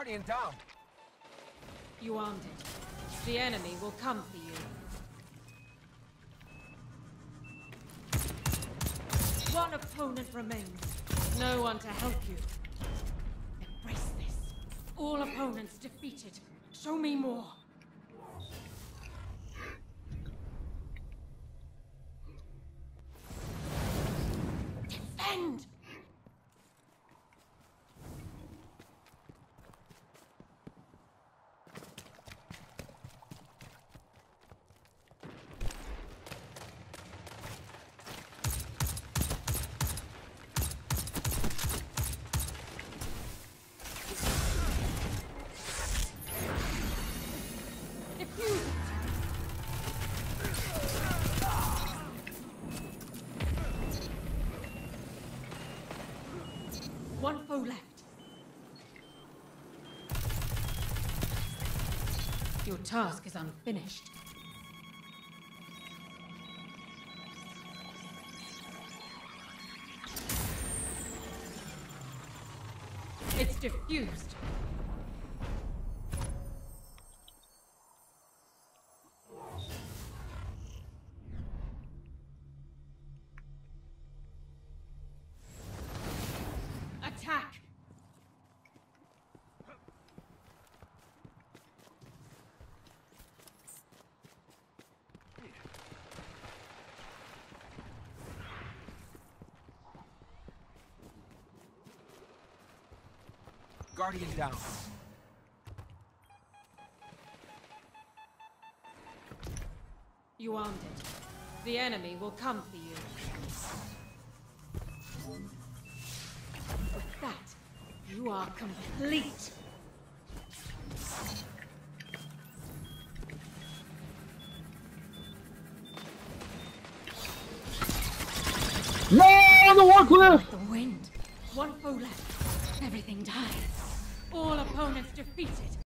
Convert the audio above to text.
Guardian down. You armed it. The enemy will come for you. One opponent remains. No one to help you. Embrace this. All opponents defeated. Show me more. Defend! One foe left. Your task is unfinished. It's diffused. Attack! Guardian down. You armed it. The enemy will come for you. With that, you are complete. No, the Warcliffe! Like the wind. One foe left. Everything dies. All opponents defeated.